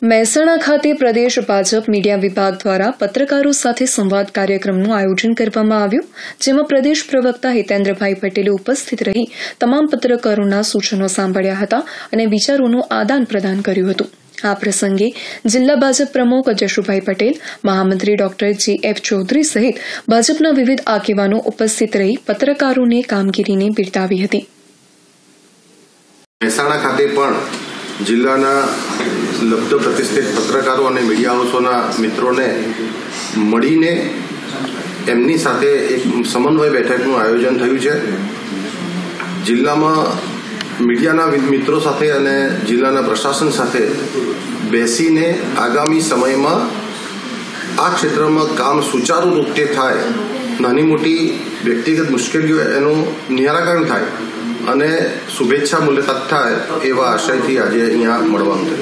મહેસાણા ખાતે પ્રદેશ ભાજપ મીડિયા વિભાગ દ્વારા પત્રકારો સાથે સંવાદ કાર્યક્રમનું આયોજન કરવામાં આવ્યું, જેમાં પ્રદેશ પ્રવક્તા હિતેન્દ્રભાઈ પટેલે ઉપસ્થિત રહી તમામ પત્રકારોના સૂચનો સાંભળ્યા હતા અને વિચારોનું આદાન પ્રદાન કર્યું હતું। આ પ્રસંગે જિલ્લા ભાજપ પ્રમુખ જશુભાઈ પટેલ, મહામંત્રી ડોક્ટર જે.એફ. ચૌધરી સહિત ભાજપના વિવિધ આગેવાનો ઉપસ્થિત રહી પત્રકારોને કામગીરીને બિરદાવી હતી। મહેસાણા ખાતે પણ જિલ્લાના લબ્ધ પ્રતિષ્ઠિત પત્રકારો અને મીડિયા હાઉસોના મિત્રોને મળીને એમની સાથે એક સમન્વય બેઠકનું આયોજન થયું છે। જિલ્લામાં મીડિયાના મિત્રો સાથે અને જિલ્લાના પ્રશાસન સાથે બેસીને આગામી સમયમાં આ ક્ષેત્રમાં કામ સુચારુ રૂપે થાય, નાની મોટી વ્યક્તિગત મુશ્કેલીઓ એનું નિરાકરણ થાય અને શુભેચ્છા મુલાકાત થાય એવા આશયથી આજે અહીંયા મળવાનું થયું।